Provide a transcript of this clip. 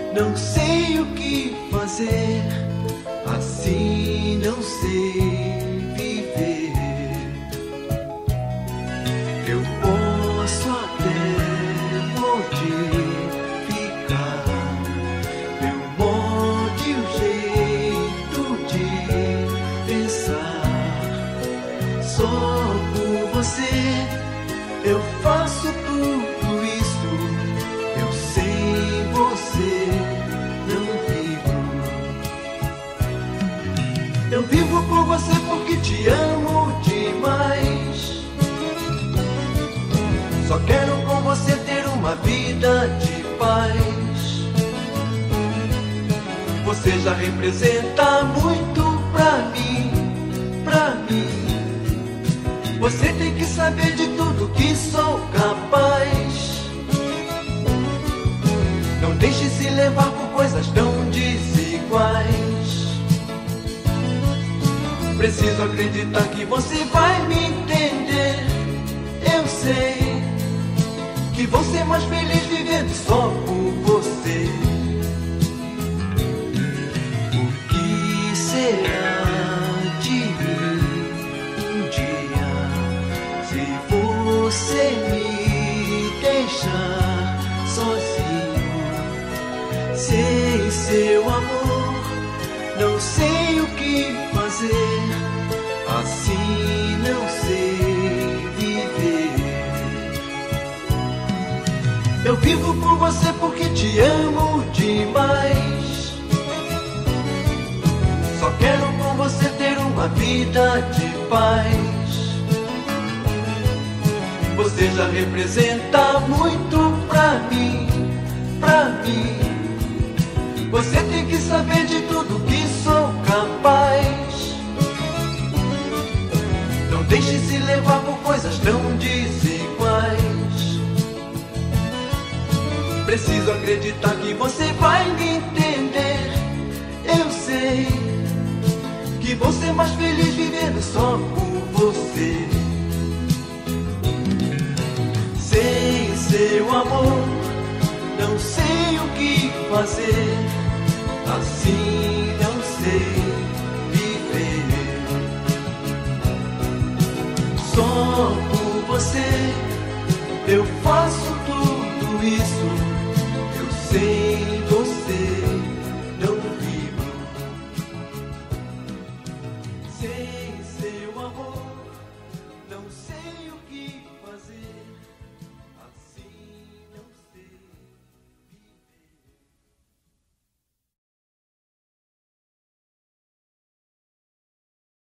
Não sei o que fazer, assim não sei viver. Eu posso até modificar meu modo e o jeito de pensar. Só por você eu faço tudo isso. Eu sem você não vivo. Eu vivo por você porque te amo demais. Só quero com você ter uma vida de paz. Você já representa muito pra mim, pra mim. Você tem que saber de tudo que sou capaz. Não deixe se levar por coisas tão desiguais. Preciso acreditar que você vai me entender. Eu sei que vou ser mais feliz vivendo só por você. O que será de mim um dia se você me deixar sozinho? Sem seu amor, não sei o que fazer, assim não sei viver. Eu vivo por você porque te amo demais. Só quero com você ter uma vida de paz. Você já representa muito pra mim, pra mim. Você tem que saber de tudo que sou capaz. Não deixe se levar por coisas tão desiguais. Preciso acreditar que você vai me entender. Eu sei que vou ser mais feliz vivendo só por você. Sem seu amor, não sei o que fazer, assim não sei viver. Só por você eu faço tudo isso. Eu sem você